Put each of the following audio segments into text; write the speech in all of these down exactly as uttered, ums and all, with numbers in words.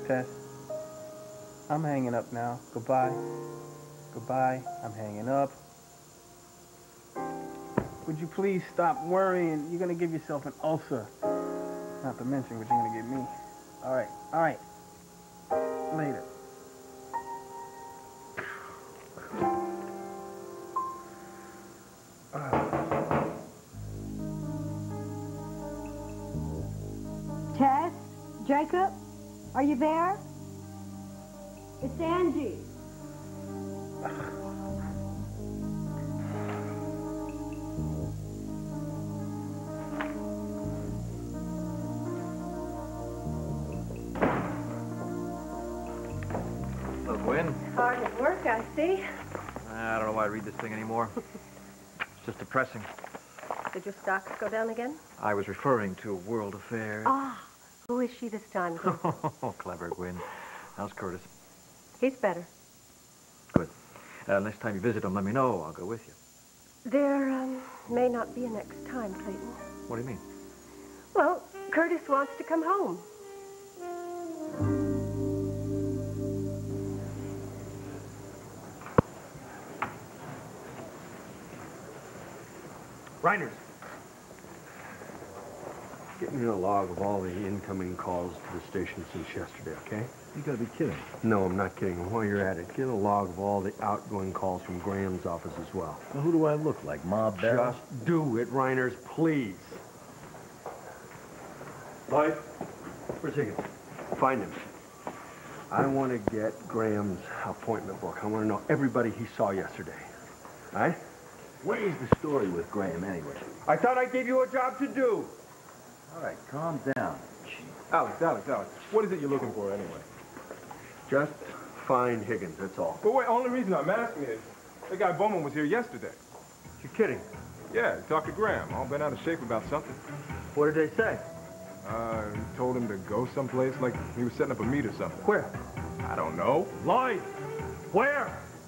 Tess, I'm hanging up now. Goodbye. Goodbye. I'm hanging up. Would you please stop worrying? You're gonna give yourself an ulcer. Not to mention what you're gonna give me. All right, all right. Later. Tess? Jacob? Are you there? It's Angie. Hello, Gwen. Hard at work, I see. I don't know why I read this thing anymore. It's just depressing. Did your stocks go down again? I was referring to World Affairs. Ah, who is she this time? Oh, clever, Gwen. How's Curtis? He's better. Good. Uh, next time you visit him, let me know. I'll go with you. There um, may not be a next time, Clayton. What do you mean? Well, Curtis wants to come home. Reiners. Get me a log of all the incoming calls to the station since yesterday, okay? You gotta be kidding. No, I'm not kidding. While you're at it, get a log of all the outgoing calls from Graham's office as well. Now, who do I look like, Ma Bell? Just do it, Reiners, please. Lloyd, where's Higgins? Find him. I want to get Graham's appointment book. I want to know everybody he saw yesterday. All right? What is the story with Graham, anyway? I thought I gave you a job to do. All right, calm down. Alex, Alex, Alex, what is it you're looking for anyway? Just find Higgins, that's all. But wait, only reason I'm asking is, that guy Bowman was here yesterday. You're kidding. Yeah, he talked to Graham, all bent out of shape about something. What did they say? Uh, he told him to go someplace like he was setting up a meet or something. Where? I don't know. Lloyd, where?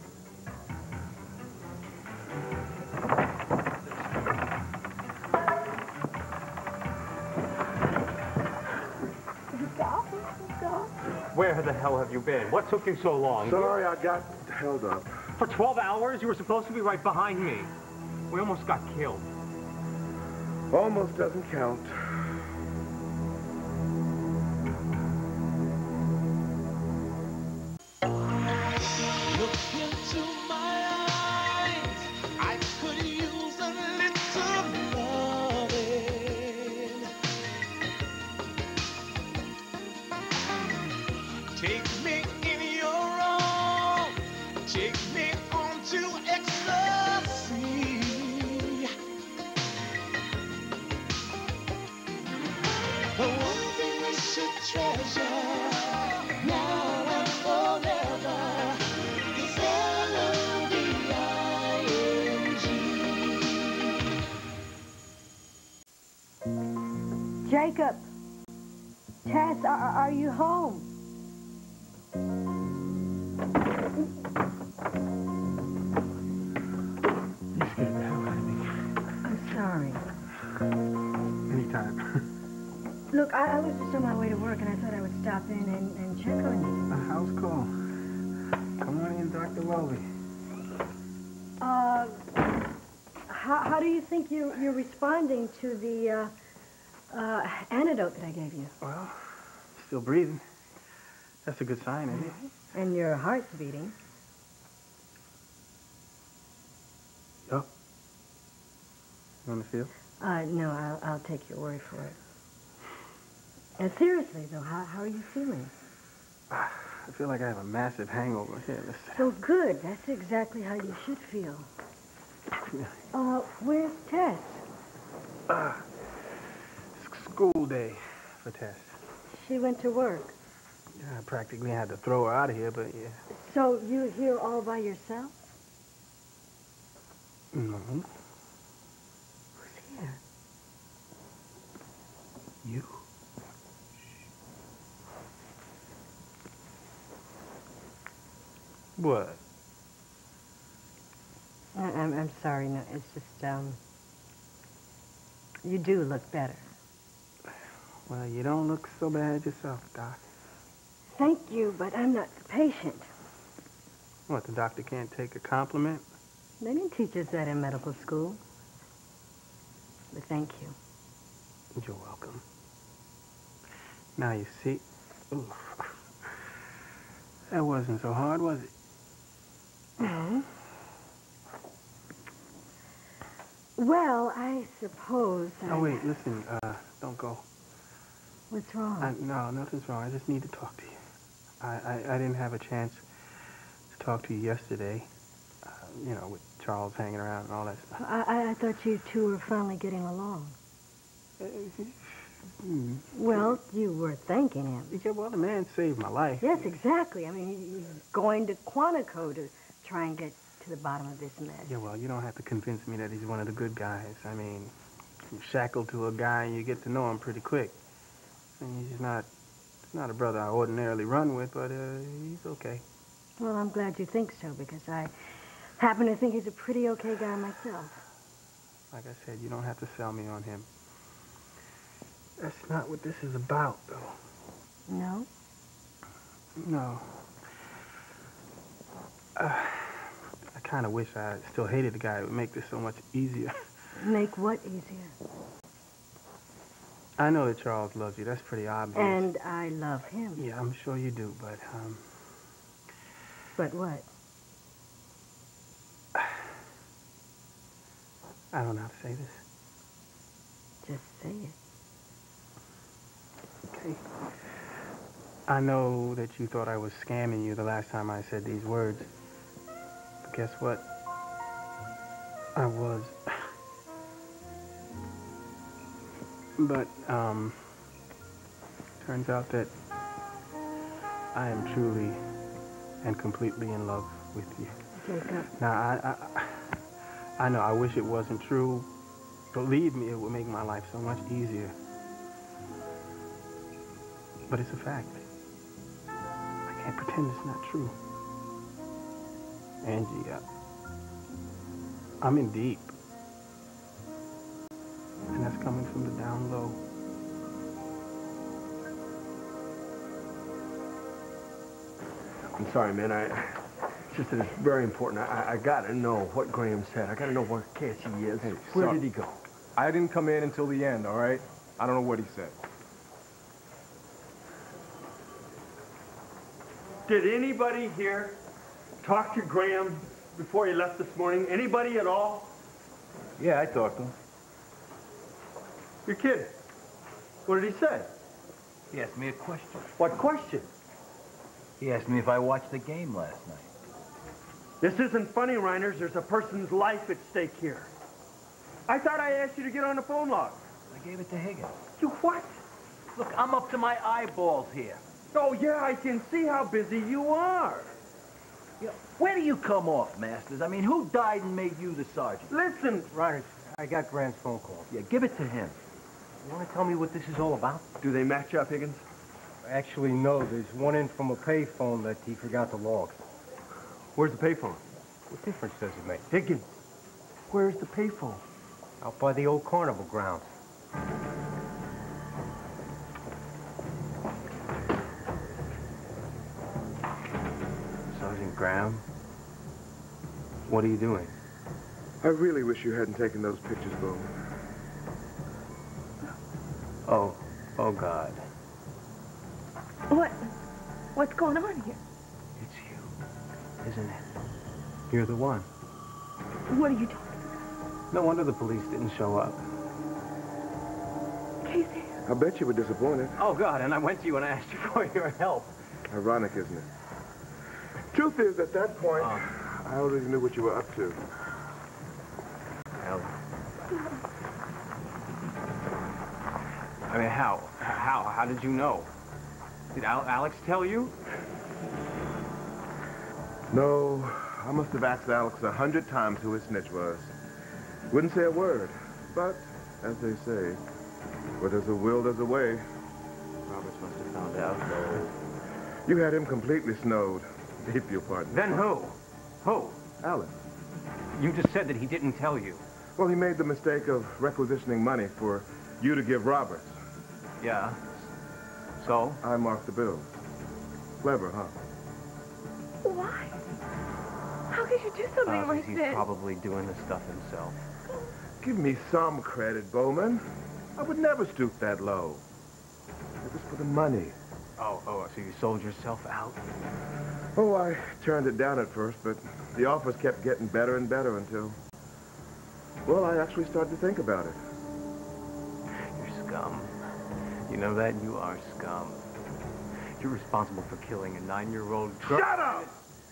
Where the hell have you been? What took you so long? Sorry, I got held up. For twelve hours? You were supposed to be right behind me. We almost got killed. Almost doesn't count. Look into my eyes. I could use a little loving. Take me in your arms. Take me on to ecstasy. The one thing we should treasure now and forever is L O V I N G. Jacob. Tess, are, are you home? You scared the hell out of me. I'm sorry. Anytime. Look, I, I was just on my way to work, and I thought I would stop in and, and check on you. A house call. Come on in, Doctor Lowry. Uh, how, how do you think you, you're responding to the uh, uh, antidote that I gave you? Well, still breathing. That's a good sign, isn't it? And your heart's beating. Yup. You want to feel? Uh, no, I'll, I'll take your word for it. And seriously, though, how, how are you feeling? I feel like I have a massive hangover. Here, listen. So good. That's exactly how you should feel. Uh, where's Tess? Uh, school day for Tess. She went to work. Yeah, I practically had to throw her out of here, but yeah. So you're here all by yourself? No. Who's here? You. What? I, I'm, I'm sorry, no, it's just, um, you do look better. Well, you don't look so bad yourself, Doc. thank you, but I'm not the patient. What, the doctor can't take a compliment? They didn't teach us that in medical school. But thank you. You're welcome. Now you see... Ooh. That wasn't so hard, was it? No. Well, I suppose I... Oh, wait, listen, uh, don't go. What's wrong? I, no, nothing's wrong. I just need to talk to you. I, I, I didn't have a chance to talk to you yesterday, uh, you know, with Charles hanging around and all that stuff. I, I thought you two were finally getting along. Mm. Well, you were thanking him. Yeah, well, the man saved my life. Yes, exactly. I mean, he's going to Quantico to try and get to the bottom of this mess. Yeah, well, you don't have to convince me that he's one of the good guys. I mean, you're shackled to a guy and you get to know him pretty quick. I mean, he's not, he's not a brother I ordinarily run with, but uh, he's okay. Well, I'm glad you think so, because I happen to think he's a pretty okay guy myself. Like I said, you don't have to sell me on him. That's not what this is about, though. No? No. Uh, I kind of wish I still hated the guy. It would make this so much easier. Make what easier? I know that Charles loves you. That's pretty obvious. And I love him. Yeah, I'm sure you do, but, um... But what? I don't know how to say this. Just say it. Okay. I know that you thought I was scamming you the last time I said these words. But guess what? I was. But, um, turns out that I am truly and completely in love with you. Jacob. Now, I, I, I know, I wish it wasn't true. Believe me, it would make my life so much easier. But it's a fact. I can't pretend it's not true. Angie, I, I'm in deep. And that's coming from the down low. I'm sorry, man. I, it's just that it's very important. I, I gotta know what Graham said. I gotta know where Cassie is. Hey, Where sorry. did he go? I didn't come in until the end, all right? I don't know what he said. Did anybody here talk to Graham before he left this morning? Anybody at all? Yeah, I talked to him. You're kidding. What did he say? He asked me a question. What question? He asked me if I watched the game last night. This isn't funny, Reiners. There's a person's life at stake here. I thought I asked you to get on the phone log. I gave it to Higgins. You what? Look, I'm up to my eyeballs here. Oh, yeah, I can see how busy you are. You know, where do you come off, Masters? I mean, who died and made you the sergeant? Listen. Reiners, I got Graham's phone call. Yeah, give it to him. You want to tell me what this is all about? Do they match up, Higgins? Actually, no. There's one in from a payphone that he forgot to log. Where's the payphone? What difference does it make? Higgins, where's the payphone? Out by the old carnival grounds. Sergeant Graham? What are you doing? I really wish you hadn't taken those pictures, Bo. Oh, oh, God. What? What's going on here? It's you, isn't it? You're the one. What are you talking about? No wonder the police didn't show up. Casey? I bet you were disappointed. Oh, God, and I went to you and asked you for your help. Ironic, isn't it? Truth is, at that point, Oh. I already knew what you were up to. Hell. I mean, how? How? How did you know? Did Al Alex tell you? No, I must have asked Alex a hundred times who his snitch was. Wouldn't say a word, but, as they say, where there's a will, there's a way. Roberts must have found out, though. You had him completely snowed, if you'll pardon. Then who? Who? Alex. You just said that he didn't tell you. Well, he made the mistake of requisitioning money for you to give Roberts. Yeah. So? I marked the bill. Clever, huh? Why? How could you do something Uh, like he's this? probably doing the stuff himself. Give me some credit, Bowman. I would never stoop that low. It was for the money. Oh, oh, so you sold yourself out? Oh, I turned it down at first, but the offers kept getting better and better until... Well, I actually started to think about it. You're scum. You know that? You are scum. You're responsible for killing a nine-year-old girl. Shut up!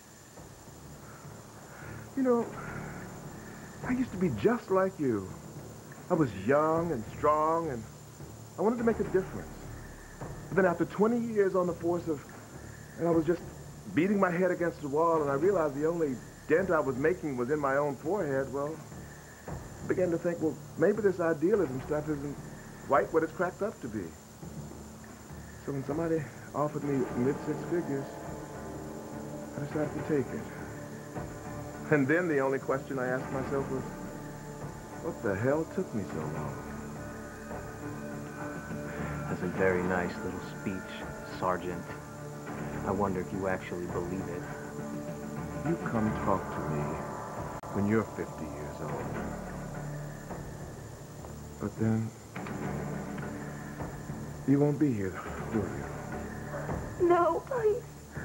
You know, I used to be just like you. I was young and strong, and I wanted to make a difference. But then after twenty years on the force of... And I was just beating my head against the wall, and I realized the only dent I was making was in my own forehead. Well, I began to think, well, maybe this idealism stuff isn't quite what it's cracked up to be. So when somebody offered me mid-six figures, I decided to take it. And then the only question I asked myself was, what the hell took me so long? That's a very nice little speech, Sergeant. I wonder if you actually believe it. You come talk to me when you're fifty years old. But then, you won't be here, will you? No, please.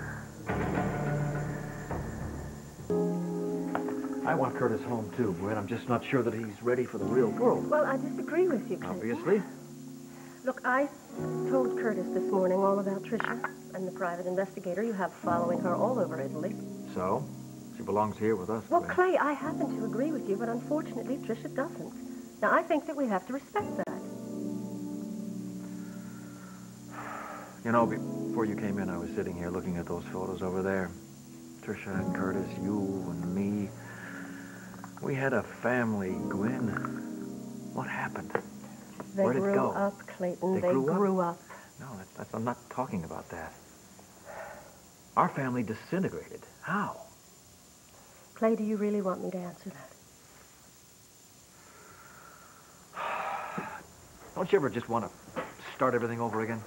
I want Curtis home, too, Gwen. I'm just not sure that he's ready for the real world. Well, I disagree with you, Clayton. Obviously. Look, I told Curtis this morning all about Tricia and the private investigator you have following her all over Italy. So? She belongs here with us, Well, Gwen. Clay, I happen to agree with you, but unfortunately, Tricia doesn't. Now, I think that we have to respect that. You know, before you came in, I was sitting here looking at those photos over there. Tricia and Curtis, you and me. We had a family, Gwen. What happened? They Where'd it grew go? up, Clayton. They They, grew up? grew up. No, that's, that's, I'm not talking about that. Our family disintegrated. How? Clay, do you really want me to answer that? Don't you ever just want to start everything over again?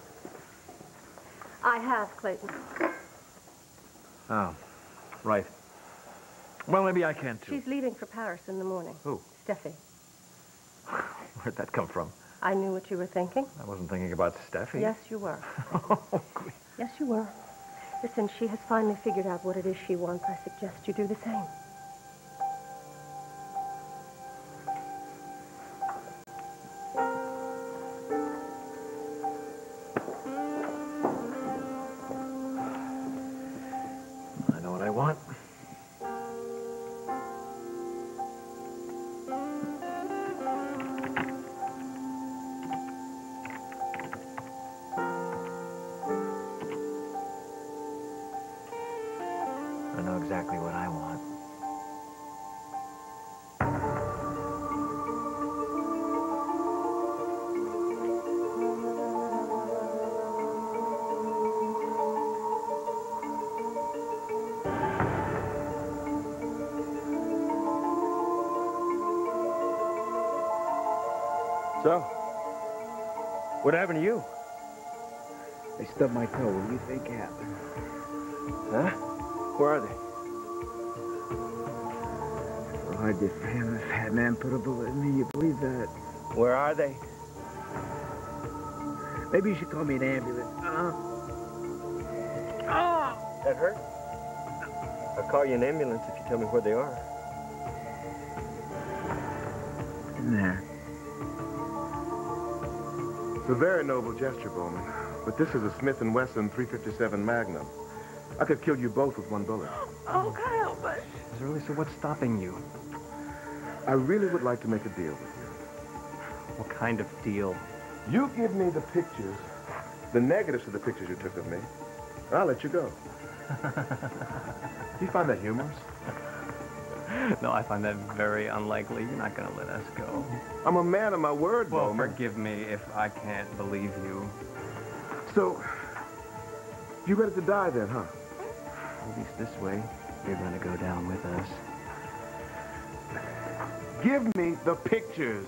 I have, Clayton. Oh, right. Well, maybe I can, too. She's leaving for Paris in the morning. Who? Steffi. Where'd that come from? I knew what you were thinking. I wasn't thinking about Steffi. Yes, you were. Oh, Yes, you were. Listen, she has finally figured out what it is she wants. I suggest you do the same. I know what I want. I know exactly what I want. So, what happened to you? I stubbed my toe. What do you think happened? Huh? Where are they? So hard to fan this fat man put a bullet in me. You believe that? Where are they? Maybe you should call me an ambulance. Uh, Oh! That hurt? I'll call you an ambulance if you tell me where they are. in there. It's a very noble gesture, Bowman. But this is a Smith and Wesson three fifty-seven Magnum. I could kill you both with one bullet. Oh, Kyle, but... Really, so what's stopping you? I really would like to make a deal with you. What kind of deal? You give me the pictures, the negatives of the pictures you took of me, and I'll let you go. Do you find that humorous? No, I find that very unlikely. You're not going to let us go. I'm a man of my word, Well, Bowman. forgive me if I can't believe you. So, you ready to die then, huh? At least this way, you're going to go down with us. Give me the pictures.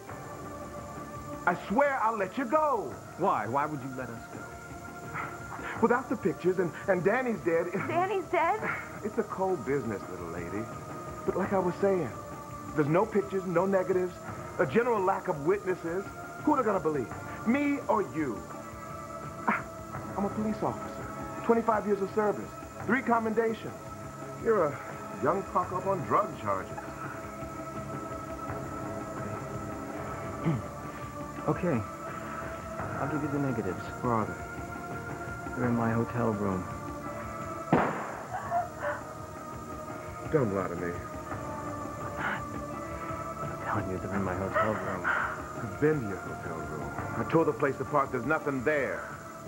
I swear I'll let you go. Why? Why would you let us go? Without the pictures, and, and Danny's dead. Danny's dead? It's a cold business, little lady. But like I was saying, there's no pictures, no negatives, a general lack of witnesses. Who are they gonna believe? Me or you? I'm a police officer. twenty-five years of service. Three commendations. You're a young cock up on drug charges. Okay. I'll give you the negatives. Where are they? They're in my hotel room. Don't lie to me. I'm telling you, they're in my hotel room. I've been to your hotel room. I tore the place apart. There's nothing there.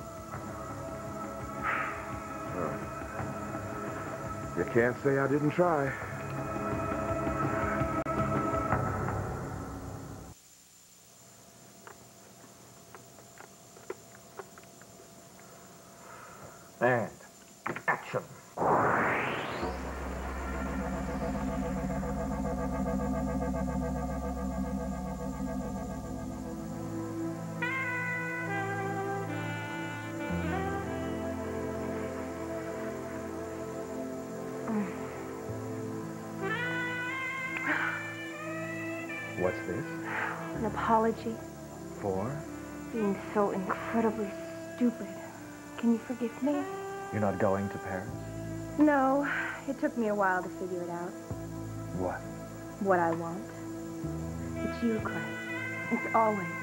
Well, you can't say I didn't try. And action. What's this? An apology. For? Being so incredibly stupid. Can you forgive me? You're not going to Paris? No. It took me a while to figure it out. What? What I want. It's you, Clay. It's always been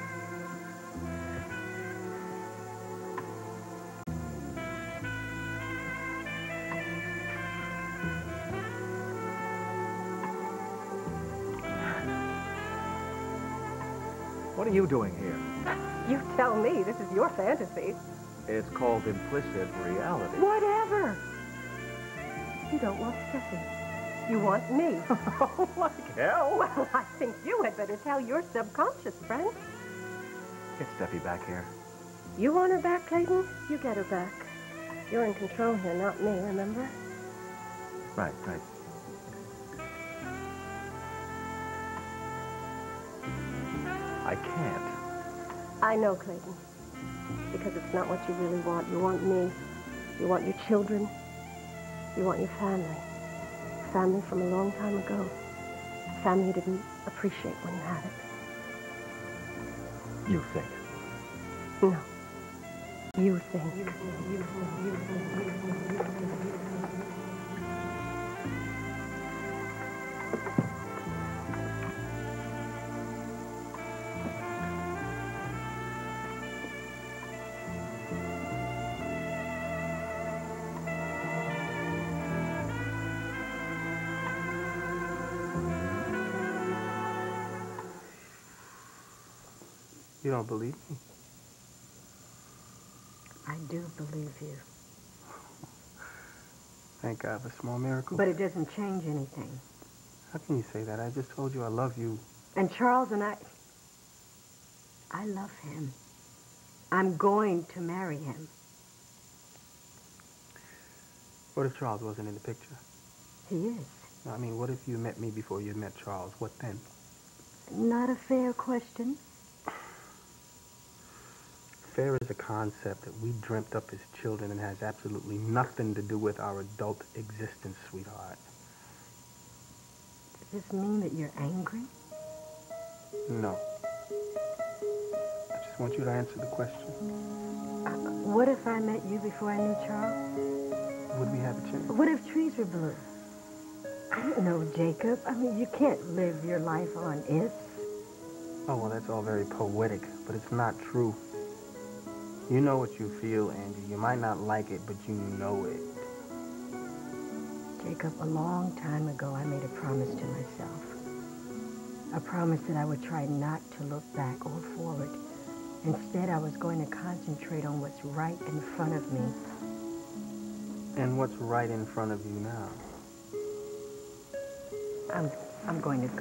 What are you doing here? You tell me. This is your fantasy. It's called implicit reality. Whatever. You don't want Steffi. You want me. Oh, like hell. Well, I think you had better tell your subconscious friend. Get Steffi back here. You want her back, Clayton? You get her back. You're in control here, not me, remember? Right, right. I can't. I know, Clayton. Because it's not what you really want. You want me. You want your children. You want your family. Family from a long time ago. Family you didn't appreciate when you had it. You think. No. You think. You think, you think, you think, you think, you think. You don't believe me? I do believe you. Thank God for small miracle. But it doesn't change anything. How can you say that? I just told you I love you. And Charles and I... I love him. I'm going to marry him. What if Charles wasn't in the picture? He is. I mean, what if you met me before you met Charles? What then? Not a fair question. Fair is a concept that we dreamt up as children and has absolutely nothing to do with our adult existence, sweetheart. Does this mean that you're angry? No. I just want you to answer the question. Uh, what if I met you before I knew Charles? Would we have a chance? What if trees were blue? I don't know, Jacob. I mean, you can't live your life on ifs. Oh, well, that's all very poetic, but it's not true. You know what you feel, Angie. You might not like it, but you know it. Jacob, a long time ago, I made a promise to myself. A promise that I would try not to look back or forward. Instead, I was going to concentrate on what's right in front of me. And what's right in front of you now? I'm, I'm going to go.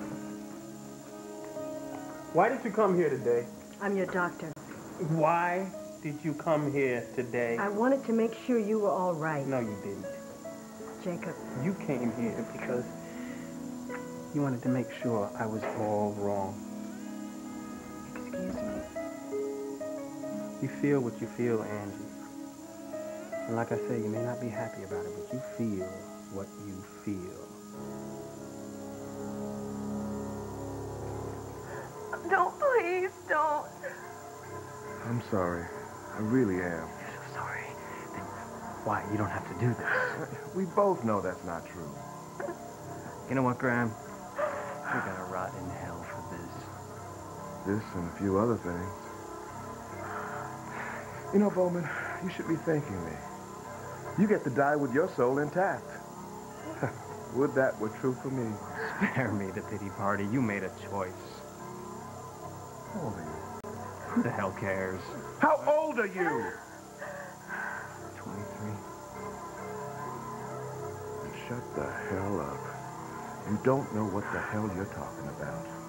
Why did you come here today? I'm your doctor. Why did you come here today? I wanted to make sure you were all right. No, you didn't. Jacob. You came here because you wanted to make sure I was all wrong. Excuse me? You feel what you feel, Angie. And like I say, you may not be happy about it, but you feel what you feel. Don't, please, don't. I'm sorry. I really am. You're so sorry. Then why? You don't have to do this. We both know that's not true. You know what, Graham? You're gonna rot in hell for this. This and a few other things. You know, Bowman, you should be thanking me. You get to die with your soul intact. Would that were true for me. Spare me the pity party. You made a choice. How old are you? Who the hell cares? How old are you? twenty-three. Shut the hell up. You don't know what the hell you're talking about.